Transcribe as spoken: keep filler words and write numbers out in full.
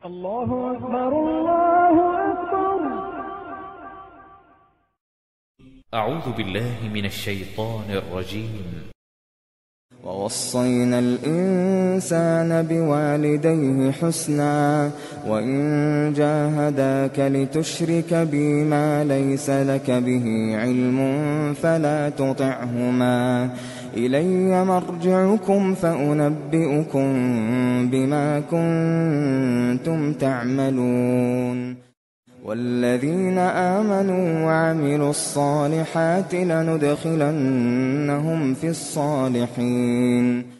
الله أكبر الله أكبر. أعوذ بالله من الشيطان الرجيم. ووصينا الإنسان بوالديه حسنا وإن جاهداك لتشرك بي ما ليس لك به علم فلا تطعهما إلي مرجعكم فأنبئكم بما كنتم تعملون والذين آمنوا وعملوا الصالحات لندخلنهم في الصالحين